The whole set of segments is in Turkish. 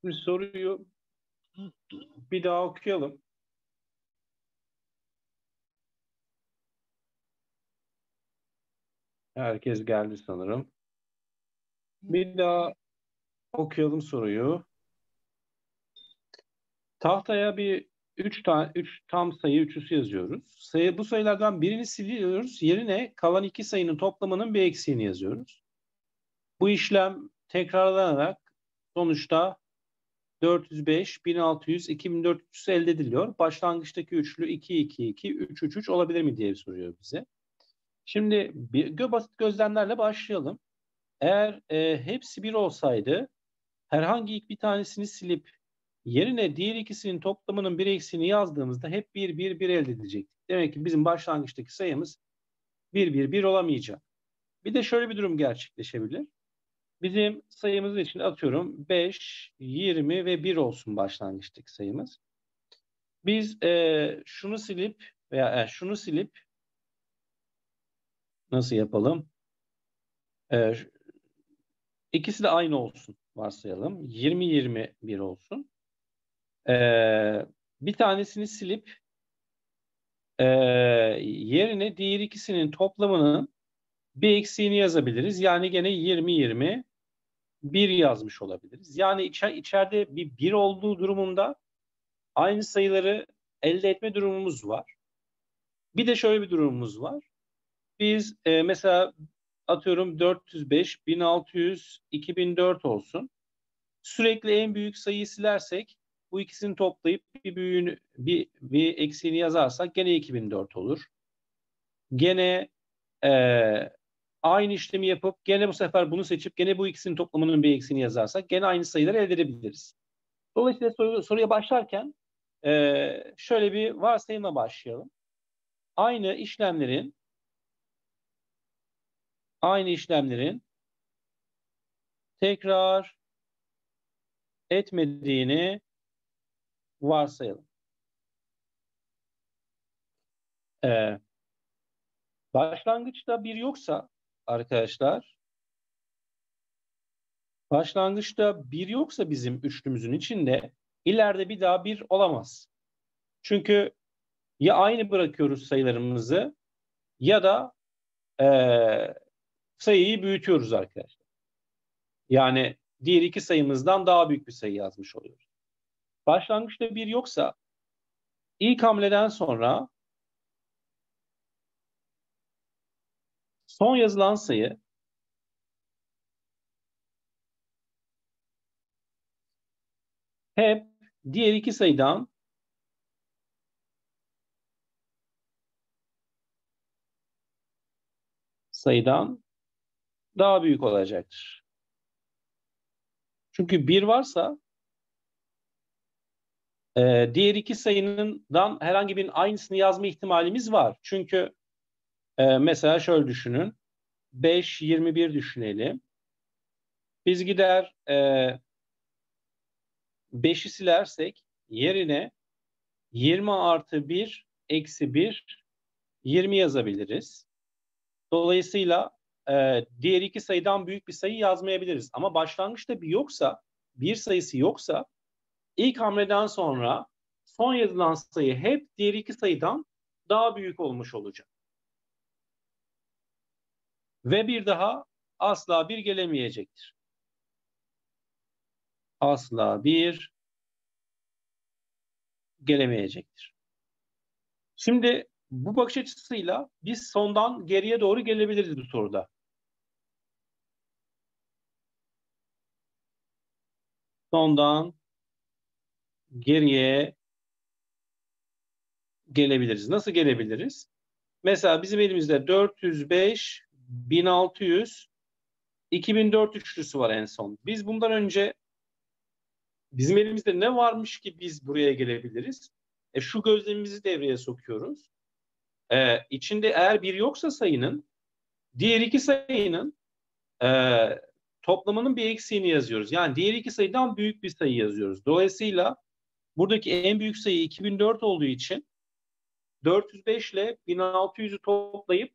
Şimdi soruyu bir daha okuyalım. Herkes geldi sanırım. Bir daha okuyalım soruyu. Tahtaya bir 3 tam sayı üçlüsü yazıyoruz. Bu sayılardan birini siliyoruz. Yerine kalan iki sayının toplamının bir eksiğini yazıyoruz. Bu işlem tekrarlanarak sonuçta 405, 1600, 2400 elde ediliyor. Başlangıçtaki üçlü 2, 2, 2, 3, 3, 3 olabilir mi diye soruyor bize. Şimdi basit gözlemlerle başlayalım. Eğer hepsi bir olsaydı herhangi bir tanesini silip yerine diğer ikisinin toplamının bir eksiğini yazdığımızda hep 1, 1, 1 elde edecektik. Demek ki bizim başlangıçtaki sayımız 1, 1, 1 olamayacak. Bir de şöyle bir durum gerçekleşebilir. Bizim sayımız için atıyorum 5, 20 ve 1 olsun başlangıçtaki sayımız. Biz şunu silip veya şunu silip nasıl yapalım? İkisi de aynı olsun varsayalım. 20, 20, 1 olsun. Bir tanesini silip yerine diğer ikisinin toplamının bir eksiğini yazabiliriz. Yani gene 20, 20, 1 yazmış olabiliriz. Yani içeride bir 1 olduğu durumunda aynı sayıları elde etme durumumuz var. Bir de şöyle bir durumumuz var. Biz mesela atıyorum 405, 1600, 2004 olsun. Sürekli en büyük sayıyı silersek bu ikisini toplayıp bir büyüğünü bir eksiğini yazarsak gene 2004 olur. Gene aynı işlemi yapıp gene bu sefer bunu seçip gene bu ikisinin toplamının bir eksiğini yazarsak gene aynı sayıları elde edebiliriz. Dolayısıyla soruya başlarken şöyle bir varsayımla başlayalım. Aynı işlemlerin tekrar etmediğini varsayalım. Başlangıçta bir yoksa arkadaşlar, bizim üçlümüzün içinde ileride bir daha bir olamaz. Çünkü ya aynı bırakıyoruz sayılarımızı ya da sayıyı büyütüyoruz arkadaşlar. Yani diğer iki sayımızdan daha büyük bir sayı yazmış oluyoruz. Başlangıçta bir yoksa ilk hamleden sonra son yazılan sayı hep diğer iki sayıdan daha büyük olacaktır. Çünkü bir varsa diğer iki sayının herhangi birinin aynısını yazma ihtimalimiz var. Çünkü mesela şöyle düşünün. 5, 21 düşünelim. Biz gider 5'i silersek yerine 20 artı 1 eksi 1 20 yazabiliriz. Dolayısıyla diğer iki sayıdan büyük bir sayı yazmayabiliriz. Ama başlangıçta bir sayısı yoksa ilk hamleden sonra son yazılan sayı hep diğer iki sayıdan daha büyük olmuş olacak. Ve bir daha asla bir gelemeyecektir. Asla bir gelemeyecektir. Şimdi bu bakış açısıyla biz sondan geriye doğru gelebiliriz bu soruda. Sondan geriye gelebiliriz. Nasıl gelebiliriz? Mesela bizim elimizde 405, 1600, 2004 üçlüsü var en son. Biz bundan önce bizim elimizde ne varmış ki biz buraya gelebiliriz? Şu gözlemimizi devreye sokuyoruz. İçinde eğer bir yoksa sayının, diğer iki sayının toplamının bir eksiğini yazıyoruz. Yani diğer iki sayıdan büyük bir sayı yazıyoruz. Dolayısıyla buradaki en büyük sayı 2004 olduğu için 405 ile 1600'ü toplayıp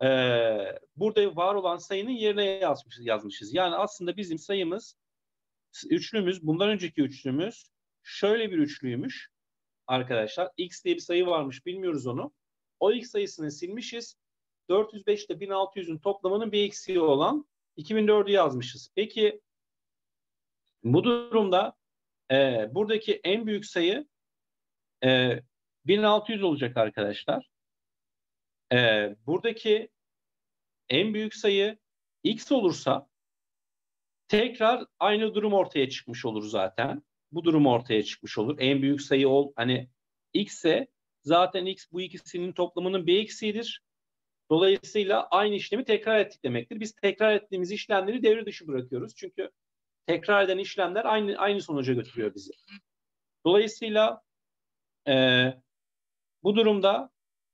burada var olan sayının yerine yazmışız. Yani aslında bizim sayımız üçlümüz, bundan önceki üçlümüz şöyle bir üçlüymüş arkadaşlar. X diye bir sayı varmış, bilmiyoruz onu. O X sayısını silmişiz. 405 ile 1600'ün toplamının bir eksiği olan 2004'ü yazmışız. Peki bu durumda buradaki en büyük sayı 1600 olacak arkadaşlar. Buradaki en büyük sayı X olursa tekrar aynı durum ortaya çıkmış olur zaten. Bu durum ortaya çıkmış olur. En büyük sayı hani X ise zaten X bu ikisinin toplamının bir eksiğidir. Dolayısıyla aynı işlemi tekrar ettik demektir. Biz tekrar ettiğimiz işlemleri devre dışı bırakıyoruz. Çünkü tekrar eden işlemler aynı sonuca götürüyor bizi. Dolayısıyla bu durumda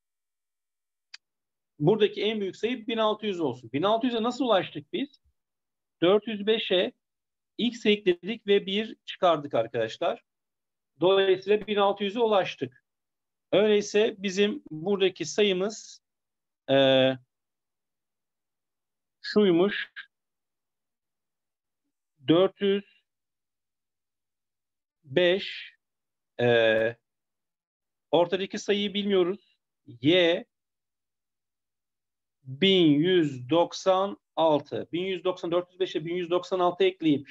buradaki en büyük sayı 1600 olsun. 1600'e nasıl ulaştık biz? 405'e X ekledik ve 1 çıkardık arkadaşlar. Dolayısıyla 1600'e ulaştık. Öyleyse bizim buradaki sayımız şuymuş. 405 ortadaki sayıyı bilmiyoruz. Y 1196. 1190, 405'e 1196 ekleyip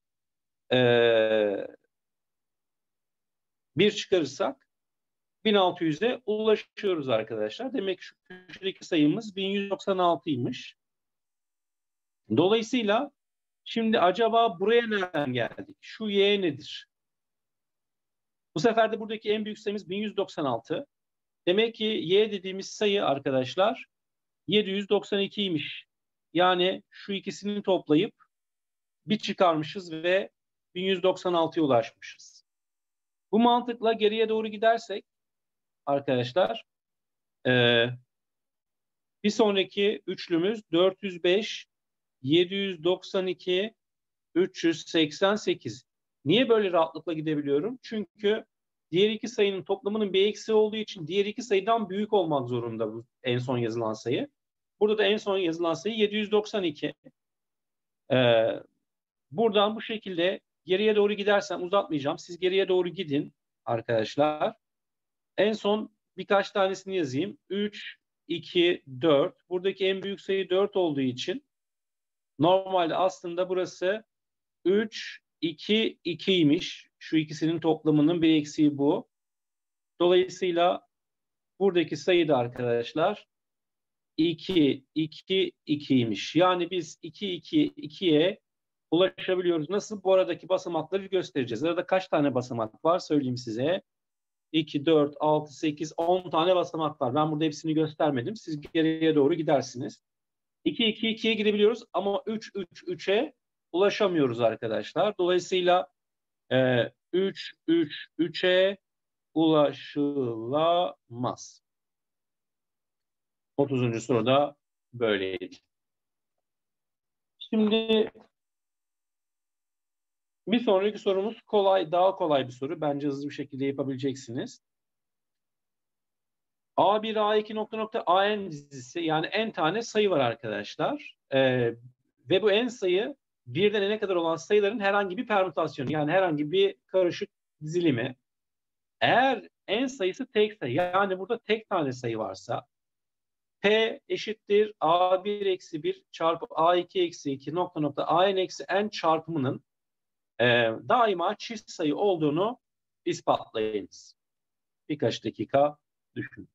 bir çıkarırsak 1600'e ulaşıyoruz arkadaşlar. Demek ki şu köşedeki sayımız 1196'ymış. Dolayısıyla şimdi acaba buraya nereden geldik? Şu Y nedir? Bu sefer de buradaki en büyük sayımız 1196. Demek ki Y dediğimiz sayı arkadaşlar 792'ymiş. Yani şu ikisini toplayıp bir çıkarmışız ve 1196'ya ulaşmışız. Bu mantıkla geriye doğru gidersek arkadaşlar bir sonraki üçlümüz 405, 792, 388. Niye böyle rahatlıkla gidebiliyorum? Çünkü diğer iki sayının toplamının bir eksi olduğu için diğer iki sayıdan büyük olmak zorunda bu en son yazılan sayı. Burada da en son yazılan sayı 792. Buradan bu şekilde geriye doğru gidersem uzatmayacağım. Siz geriye doğru gidin arkadaşlar. En son birkaç tanesini yazayım. 3, 2, 4. Buradaki en büyük sayı 4 olduğu için normalde aslında burası 3, 2, 2'ymiş. Şu ikisinin toplamının bir eksiği bu. Dolayısıyla buradaki sayı da arkadaşlar 2, 2, 2'ymiş. Yani biz 2, 2, 2'ye ulaşabiliyoruz. Nasıl? Bu aradaki basamakları göstereceğiz. Arada kaç tane basamak var söyleyeyim size. 2, 4, 6, 8, 10 tane basamak var. Ben burada hepsini göstermedim. Siz geriye doğru gidersiniz. 2, 2, 2'ye gidebiliyoruz ama 3, 3, 3'e ulaşamıyoruz arkadaşlar. Dolayısıyla 3, 3, 3'e ulaşılamaz. 30. soruda böyleydi. Şimdi bir sonraki sorumuz daha kolay bir soru. Bence hızlı bir şekilde yapabileceksiniz. A1, A2 nokta nokta AN dizisi yani n tane sayı var arkadaşlar. Ve bu n sayı birden n'e kadar olan sayıların herhangi bir permütasyonu yani herhangi bir karışık dizilimi. Eğer n sayısı tekse yani burada tek tane sayı varsa P eşittir A1 eksi 1 çarpı A2 eksi 2 nokta nokta AN eksi n çarpımının daima çift sayı olduğunu ispatlayınız. Birkaç dakika düşünün.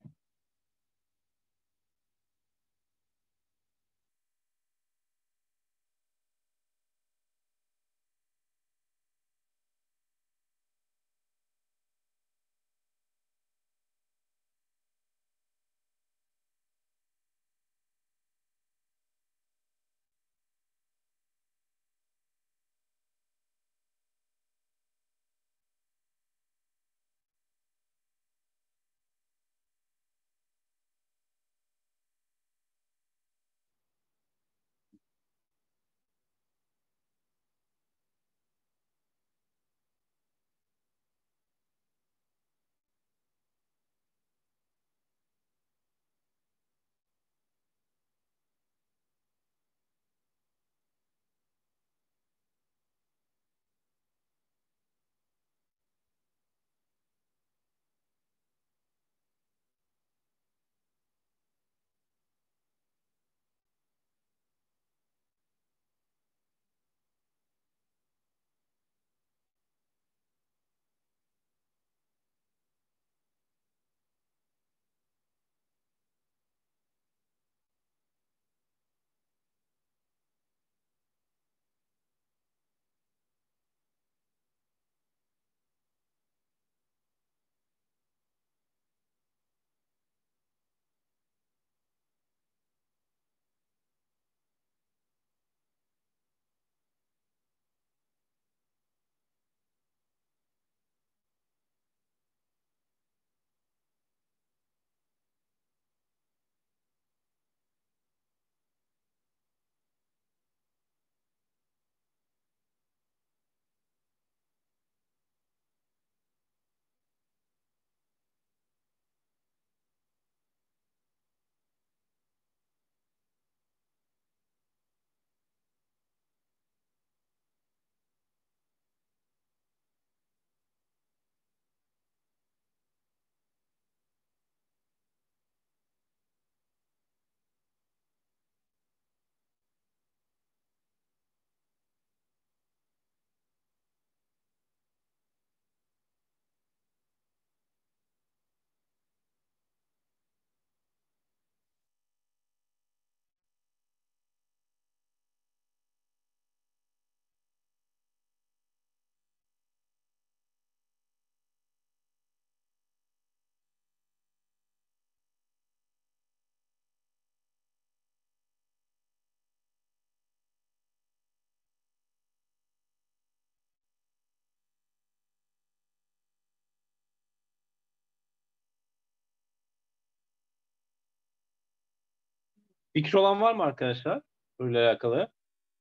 Fikir olan var mı arkadaşlar? Bununla alakalı.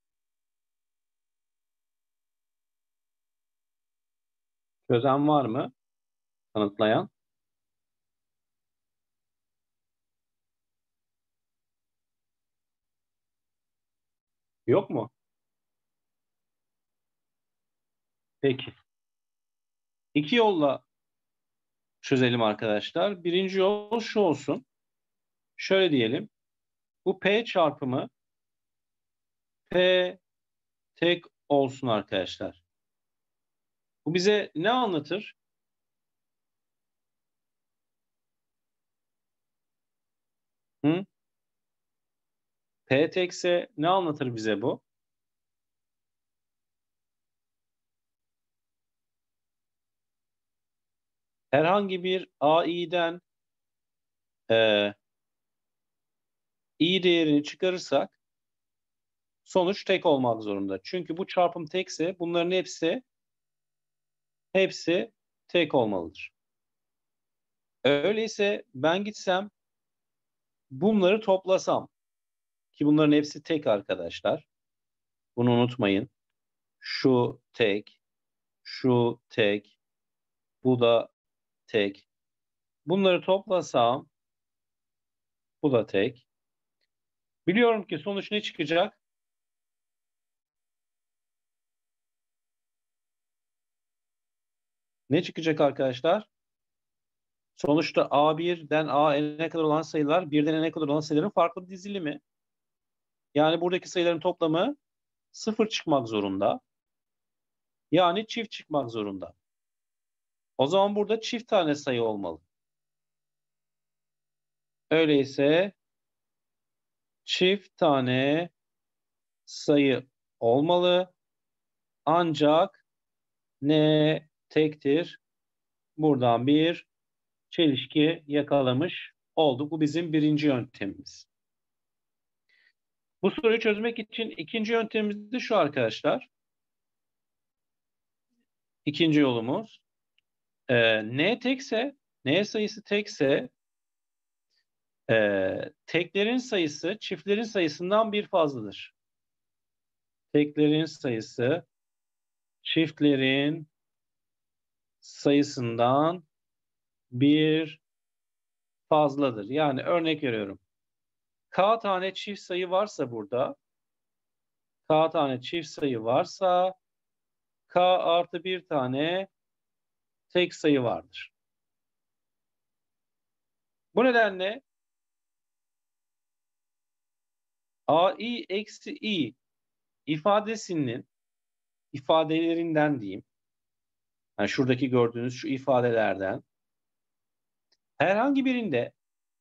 Çözen var mı? Kanıtlayan. Yok mu? Peki. İki yolla çözelim arkadaşlar. Birinci yol şu olsun. Şöyle diyelim. Bu P çarpımı P tek olsun arkadaşlar. Bu bize ne anlatır? Hı? P tekse ne anlatır bize bu? Herhangi bir AI'den e, i değerini çıkarırsak sonuç tek olmak zorunda. Çünkü bu çarpım tekse bunların hepsi tek olmalıdır. Öyleyse ben gitsem bunları toplasam ki bunların hepsi tek arkadaşlar. Bunu unutmayın. Şu tek, şu tek, bu da tek. Bunları toplasam bu da tek. Biliyorum ki sonuç ne çıkacak? Ne çıkacak arkadaşlar? Sonuçta A1'den N'e kadar olan sayılar birden N'e kadar olan sayıların farklı dizilimi. Yani buradaki sayıların toplamı 0 çıkmak zorunda. Yani çift çıkmak zorunda. O zaman burada çift tane sayı olmalı. Öyleyse çift tane sayı olmalı. Ancak N tektir. Buradan bir çelişki yakalamış olduk. Bu bizim birinci yöntemimiz. Bu soruyu çözmek için ikinci yöntemimiz de şu arkadaşlar. İkinci yolumuz. N tekse, N sayısı tekse teklerin sayısı çiftlerin sayısından bir fazladır. Teklerin sayısı çiftlerin sayısından bir fazladır. Yani örnek veriyorum. K tane çift sayı varsa burada, K tane çift sayı varsa K artı bir tane tek sayı vardır. Bu nedenle AI eksi i ifadelerinden diyeyim. Yani şuradaki gördüğünüz şu ifadelerden herhangi birinde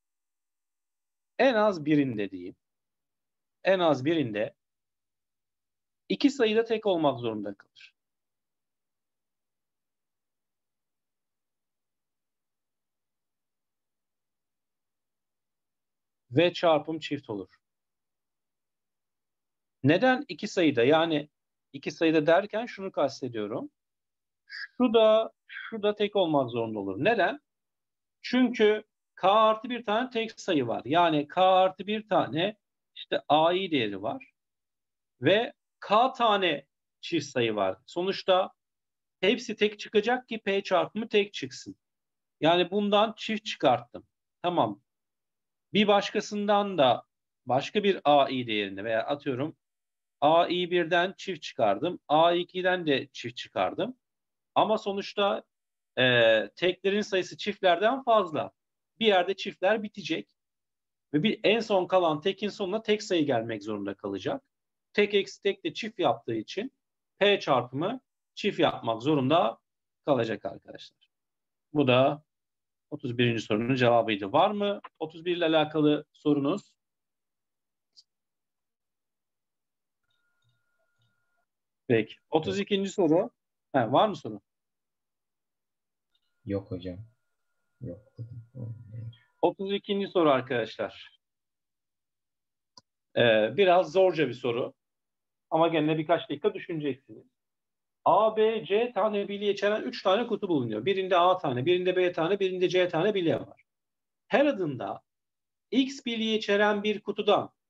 en az birinde diyeyim. En az birinde iki sayıda tek olmak zorunda kalır. Ve çarpım çift olur. Neden iki sayıda? Yani iki sayıda derken şunu kastediyorum. Şu da tek olmak zorunda olur. Neden? Çünkü k artı bir tane tek sayı var. Yani k artı bir tane işte ai değeri var. Ve k tane çift sayı var. Sonuçta hepsi tek çıkacak ki p çarpımı tek çıksın. Yani bundan çift çıkarttım. Tamam. Bir başkasından da başka bir ai değerini veya atıyorum AI1'den çift çıkardım. AI2'den de çift çıkardım. Ama sonuçta teklerin sayısı çiftlerden fazla. Bir yerde çiftler bitecek. Ve en son kalan tekin sonuna tek sayı gelmek zorunda kalacak. Tek eksi tek de çift yaptığı için P çarpımı çift yapmak zorunda kalacak arkadaşlar. Bu da 31. sorunun cevabıydı. Var mı 31 ile alakalı sorunuz? Peki. 32. soru. Var mı soru? Yok hocam. Yok. 32. soru arkadaşlar. Biraz zorca bir soru. Ama gene birkaç dakika düşüneceksiniz. A, B, C tane bilye içeren 3 tane kutu bulunuyor. Birinde A tane, birinde B tane, birinde C tane bilye var. Her adımda X bilye içeren bir kutudan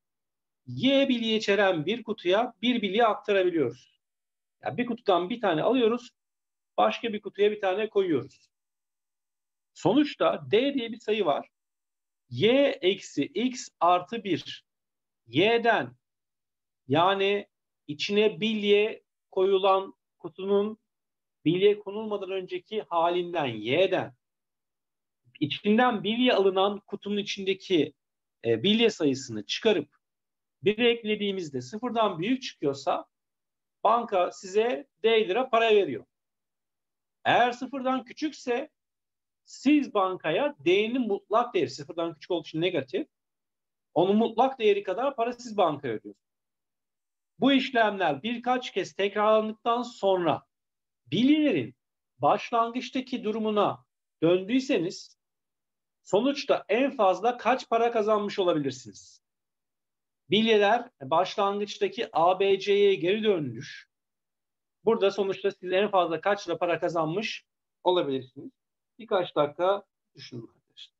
Y bilye içeren bir kutuya bir bilye aktarabiliyoruz. Yani bir kutudan bir tane alıyoruz, başka bir kutuya bir tane koyuyoruz. Sonuçta D diye bir sayı var. Y eksi x artı 1. Y'den, yani içine bilye koyulan kutunun bilye konulmadan önceki halinden, Y'den, içinden bilye alınan kutunun içindeki bilye sayısını çıkarıp 1'e eklediğimizde sıfırdan büyük çıkıyorsa banka size D lira para veriyor. Eğer sıfırdan küçükse siz bankaya D'nin mutlak değeri, sıfırdan küçük olduğu için negatif, onun mutlak değeri kadar para siz bankaya ödüyorsunuz. Bu işlemler birkaç kez tekrarlandıktan sonra bilyelerin başlangıçtaki durumuna döndüyseniz sonuçta en fazla kaç para kazanmış olabilirsiniz? Bilyeler başlangıçtaki ABC'ye geri dönmüş. Burada sonuçta siz en fazla kaç lira para kazanmış olabilirsiniz? Birkaç dakika düşünün arkadaşlar.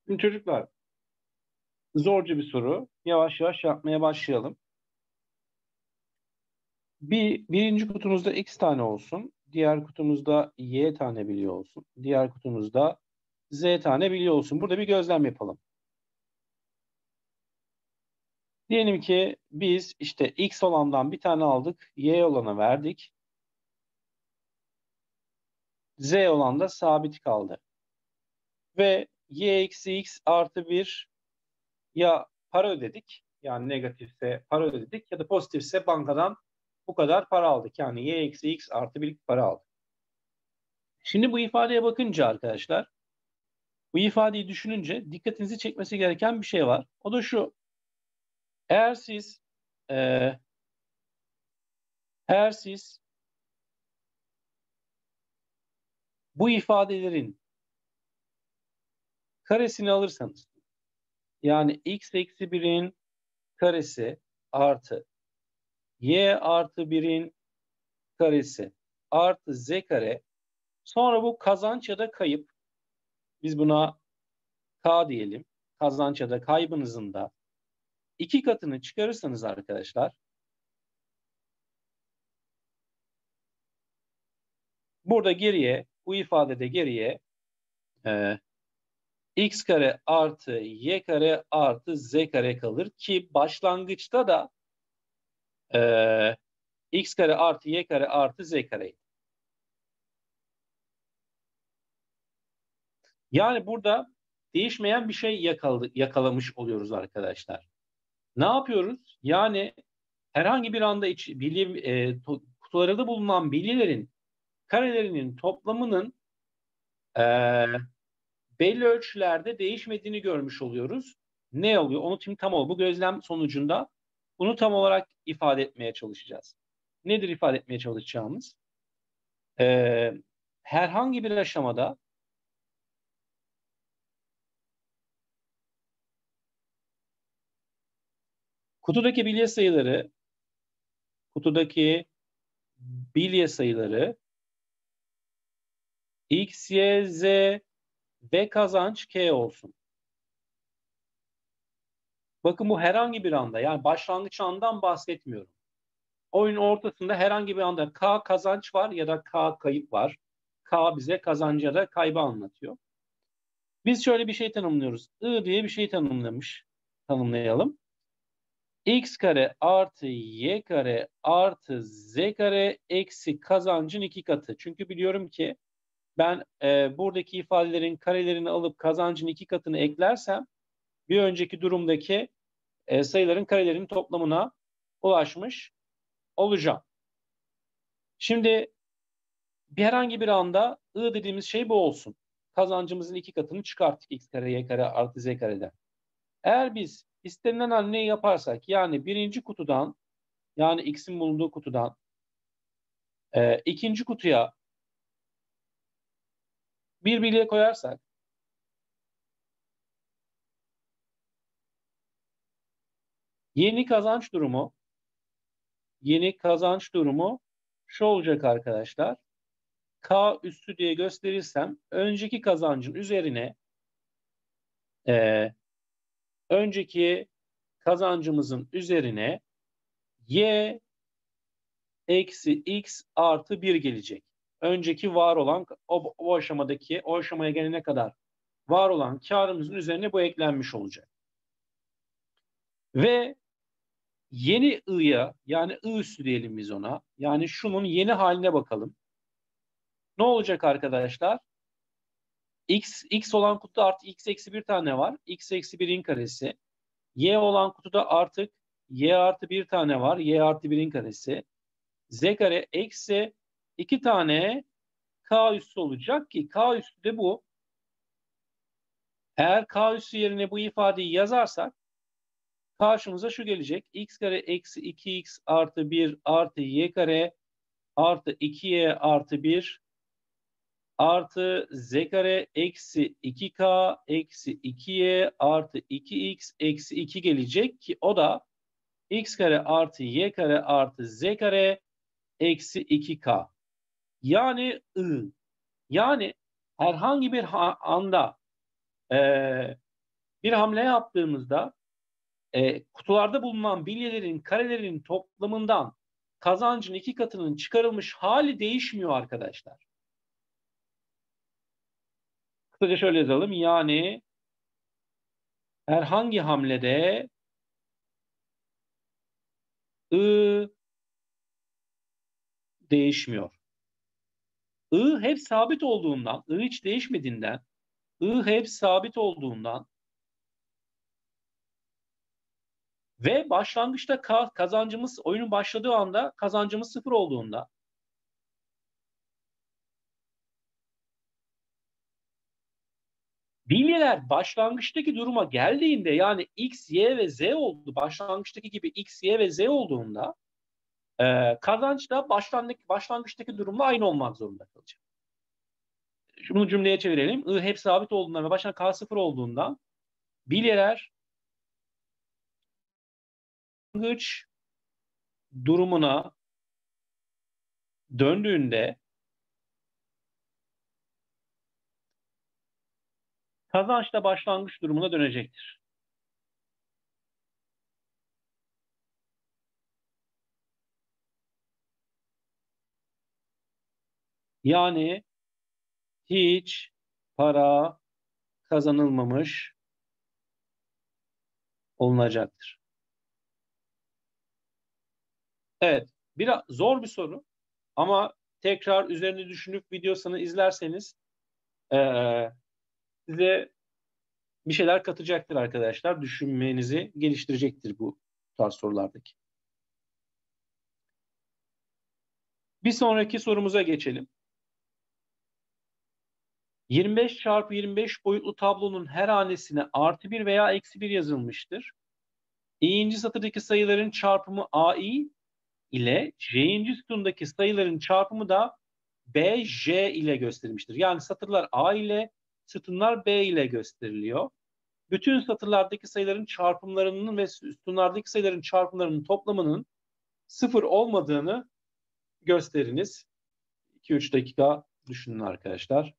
Şimdi çocuklar, zorca bir soru. Yavaş yavaş yapmaya başlayalım. Birinci kutumuzda x tane olsun. Diğer kutumuzda y tane biliyor olsun. Diğer kutumuzda z tane biliyor olsun. Burada bir gözlem yapalım. Diyelim ki biz işte x olandan bir tane aldık. Y olana verdik. Z olan da sabit kaldı. Ve y eksi x artı 1 ya para ödedik. Yani negatifse para ödedik ya da pozitifse bankadan bu kadar para aldık. Yani y eksi x artı 1 para aldık. Şimdi bu ifadeye bakınca arkadaşlar, bu ifadeyi düşününce dikkatinizi çekmesi gereken bir şey var. O da şu. Eğer siz e, eğer siz bu ifadelerin karesini alırsanız, yani x eksi 1'in karesi artı y artı 1'in karesi artı z kare, sonra bu kazanç ya da kayıp, biz buna k diyelim, kazanç ya da kaybınızın da iki katını çıkarırsanız arkadaşlar, burada geriye, bu ifadede geriye x kare artı y kare artı z kare kalır ki başlangıçta da x kare artı y kare artı z kare. Yani burada değişmeyen bir şey yakalamış oluyoruz arkadaşlar. Ne yapıyoruz? Yani herhangi bir anda kutularında bulunan bilgilerin karelerinin toplamının e, belli ölçülerde değişmediğini görmüş oluyoruz. Ne oluyor? Onu şimdi bu gözlem sonucunda bunu tam olarak ifade etmeye çalışacağız. Nedir ifade etmeye çalışacağımız? Herhangi bir aşamada kutudaki bilye sayıları x, y, z ve kazanç k olsun. Bakın bu herhangi bir anda, yani başlangıç andan bahsetmiyorum. Oyun ortasında herhangi bir anda k kazanç var ya da k kayıp var. K bize kazancı ya da kaybı anlatıyor. Biz şöyle bir şey tanımlıyoruz. I diye bir şey tanımlayalım. X kare artı y kare artı z kare eksi kazancın iki katı. Çünkü biliyorum ki ben buradaki ifadelerin karelerini alıp kazancın iki katını eklersem bir önceki durumdaki sayıların karelerinin toplamına ulaşmış olacağım. Şimdi herhangi bir anda I dediğimiz şey bu olsun. Kazancımızın iki katını çıkarttık x kare y kare artı z kareden. Eğer biz istenilen hamleyi yaparsak, yani birinci kutudan, yani x'in bulunduğu kutudan ikinci kutuya bir bilye koyarsak, yeni kazanç durumu şu olacak arkadaşlar. K üssü diye gösterirsem önceki kazancın üzerine önceki kazancımızın üzerine y eksi x artı 1 gelecek. Önceki var olan o aşamaya gelene kadar var olan karımızın üzerine bu eklenmiş olacak. Ve yeni i'ya, yani i üssü diyelim biz ona. Yani şunun yeni haline bakalım. Ne olacak arkadaşlar? X olan kutuda artı x eksi 1 tane var. X eksi 1'in karesi. Y olan kutuda artık y artı 1 tane var. Y artı 1'in karesi. Z kare eksi 2 tane k üssü olacak ki k üssü de bu. Eğer k üssü yerine bu ifadeyi yazarsak karşımıza şu gelecek. X kare eksi 2x artı 1 artı y kare artı 2y artı 1 artı z kare eksi 2k eksi 2y artı 2x eksi 2 gelecek ki o da x kare artı y kare artı z kare eksi 2k. Yani I. Yani herhangi bir anda bir hamle yaptığımızda kutularda bulunan bilyelerin karelerinin toplamından kazancın 2 katının çıkarılmış hali değişmiyor arkadaşlar. Kısaca şöyle yazalım. Yani herhangi hamlede I değişmiyor. I hep sabit olduğundan, I hiç değişmediğinden, I hep sabit olduğundan ve başlangıçta kazancımız, oyunun başladığı anda kazancımız 0 olduğunda bilyeler başlangıçtaki duruma geldiğinde, yani X, Y ve Z oldu, başlangıçtaki gibi X, Y ve Z olduğunda kazanç da başlangıçtaki durumla aynı olmak zorunda kalacak. Şunu cümleye çevirelim. I hep sabit olduğundan ve başına K0 olduğundan bilyeler başlangıç durumuna döndüğünde kazanç da başlangıç durumuna dönecektir. Yani hiç para kazanılmamış olunacaktır. Evet, biraz zor bir soru ama tekrar üzerine düşünüp videosunu izlerseniz size bir şeyler katacaktır arkadaşlar. Düşünmenizi geliştirecektir bu tarz sorulardaki. Bir sonraki sorumuza geçelim. 25 çarpı 25 boyutlu tablonun her hanesine +1 veya -1 yazılmıştır. İ'nci satırdaki sayıların çarpımı AI ile J'inci sütundaki sayıların çarpımı da BJ ile gösterilmiştir. Yani satırlar A ile, sütunlar B ile gösteriliyor. Bütün satırlardaki sayıların çarpımlarının ve sütunlardaki sayıların çarpımlarının toplamının 0 olmadığını gösteriniz. 2-3 dakika düşünün arkadaşlar.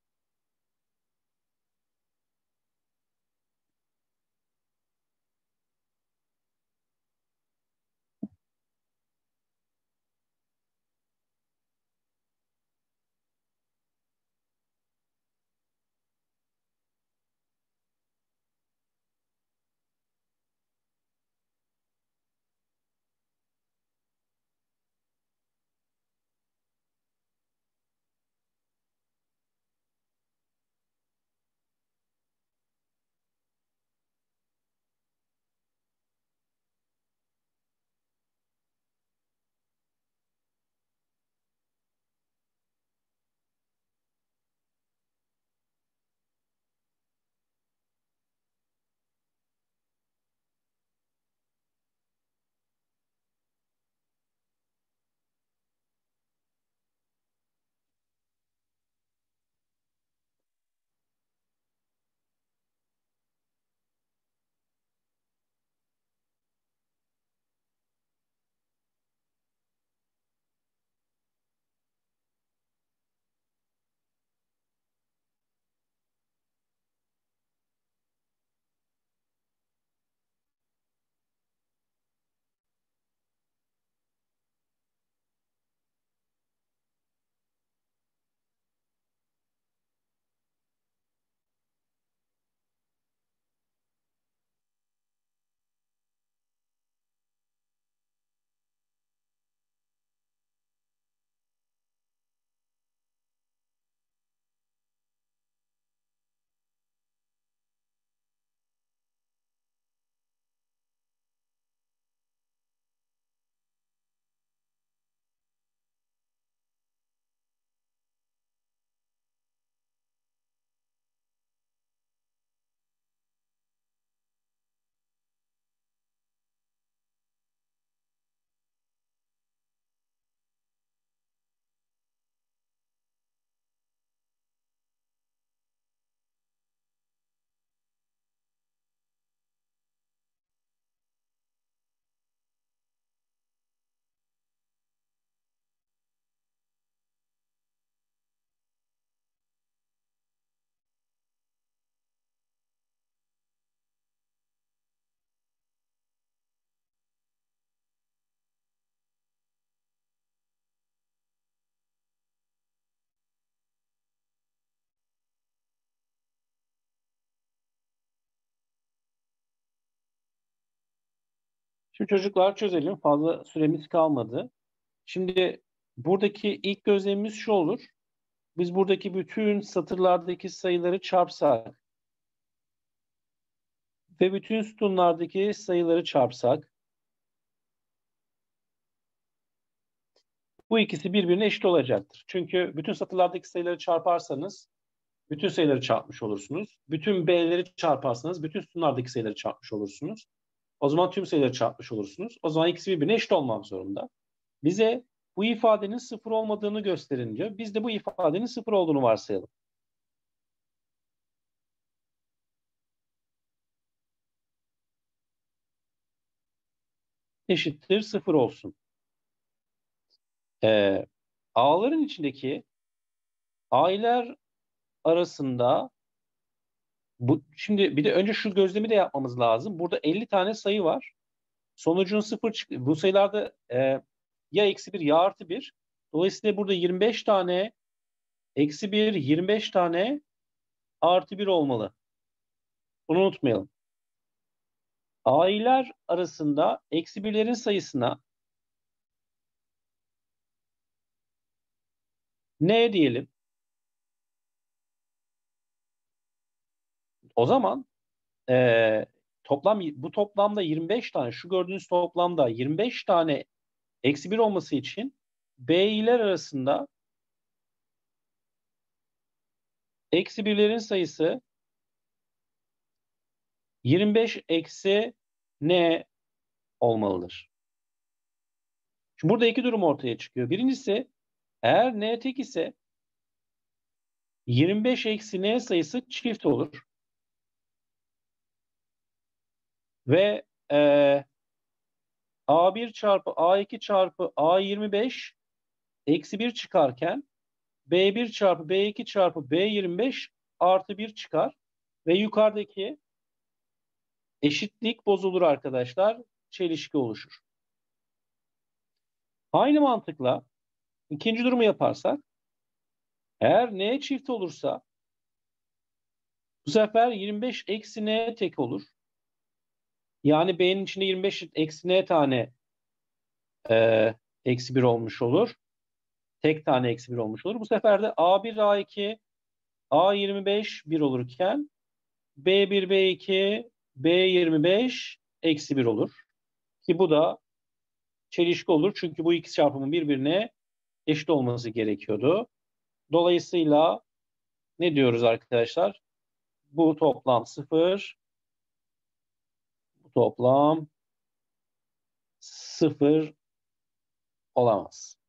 Şimdi çocuklar çözelim. Fazla süremiz kalmadı. Şimdi buradaki ilk gözlemimiz şu olur. Biz buradaki bütün satırlardaki sayıları çarpsak ve bütün sütunlardaki sayıları çarpsak, bu ikisi birbirine eşit olacaktır. Çünkü bütün satırlardaki sayıları çarparsanız bütün sayıları çarpmış olursunuz. Bütün B'leri çarparsanız bütün sütunlardaki sayıları çarpmış olursunuz. O zaman tüm sayıları çarpmış olursunuz. O zaman ikisi birbirine eşit olmak zorunda. Bize bu ifadenin sıfır olmadığını gösterince biz de bu ifadenin sıfır olduğunu varsayalım. Eşittir sıfır olsun. A'ların içindeki A'lar arasında şimdi bir de önce şu gözlemi de yapmamız lazım. Burada 50 tane sayı var. Sonucun sıfır çıktı. Bu sayılarda ya eksi 1 ya artı 1. Dolayısıyla burada 25 tane eksi 1, 25 tane artı 1 olmalı. Bunu unutmayalım. A'lar arasında eksi 1'lerin sayısına ne diyelim? O zaman bu toplamda 25 tane, şu gördüğünüz toplamda 25 tane eksi 1 olması için B'ler arasında eksi 1'lerin sayısı 25 eksi n olmalıdır. Şimdi burada iki durum ortaya çıkıyor. Birincisi, eğer n tek ise 25 eksi n sayısı çift olur. Ve A1 çarpı A2 çarpı A25 eksi 1 çıkarken B1 çarpı B2 çarpı B25 artı 1 çıkar. Ve yukarıdaki eşitlik bozulur arkadaşlar. Çelişki oluşur. Aynı mantıkla ikinci durumu yaparsak, eğer n çift olursa bu sefer 25 eksi n tek olur. Yani B'nin içinde 25 eksi n tane eksi 1 olmuş olur. Tek tane eksi 1 olmuş olur. Bu sefer de A1, A2, A25 1 olurken B1, B2, B25 eksi 1 olur. Ki bu da çelişki olur. Çünkü bu iki çarpımın birbirine eşit olması gerekiyordu. Dolayısıyla ne diyoruz arkadaşlar? Bu toplam 0, bu toplam 0 olamaz.